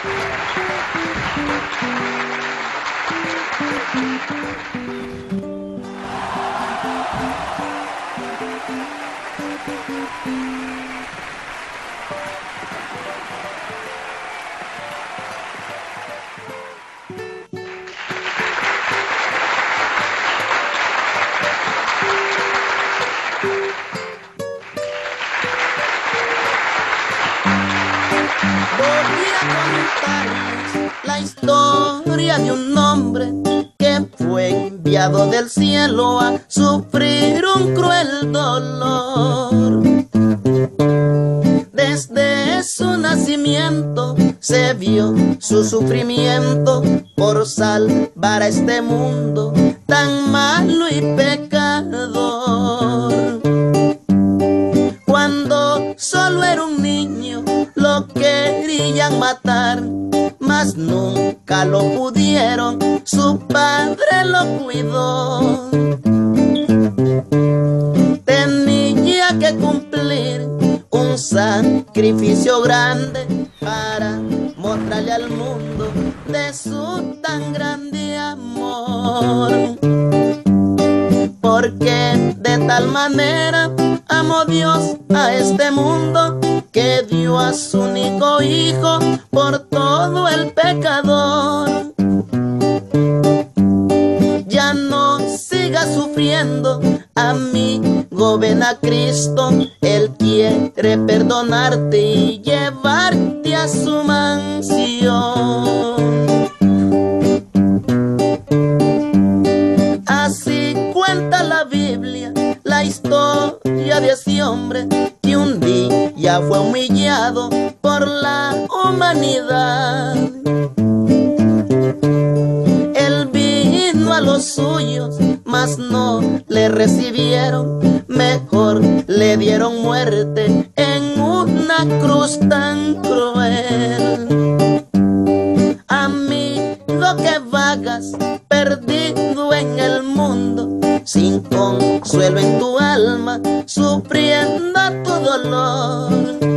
Voy a contarles la historia de un hombre que fue enviado del cielo a sufrir un cruel dolor. Desde su nacimiento se vio su sufrimiento por salvar a este mundo tan malo y pecador. Cuando solo era un niño lo querían matar, mas nunca lo pudieron, su padre lo cuidó. Tenía que cumplir un sacrificio grande para mostrarle al mundo de su tan grande amor. Porque de tal manera amó Dios a este mundo que dio a su único hijo por todo el pecador. Ya no sigas sufriendo, amigo, ven a Cristo. Él quiere perdonarte y llevarte a su mansión. Así cuenta la Biblia la historia de ese hombre que un día fue humillado por la humanidad. Él vino a los suyos, mas no le recibieron. Mejor le dieron muerte en una cruz tan cruel. Amigo que vagas perdido en el mundo, sin consuelo en tu alma, sufriendo tu dolor.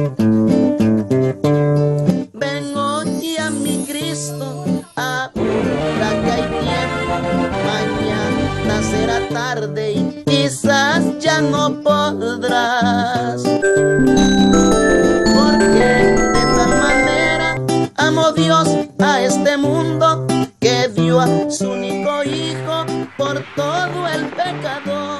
Ven hoy a mi Cristo, ahora que hay tiempo. Mañana será tarde y quizás ya no podrás. Porque de tal manera amó Dios a este mundo que dio a su único hijo por todo el pecador.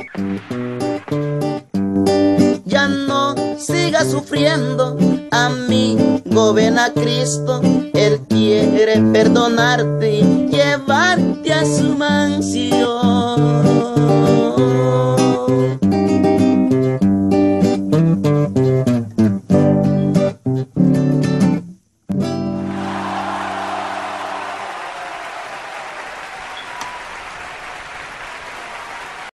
Ya no sigas sufriendo, amigo, ven a Cristo. Él quiere perdonarte y llevarte a su mansión.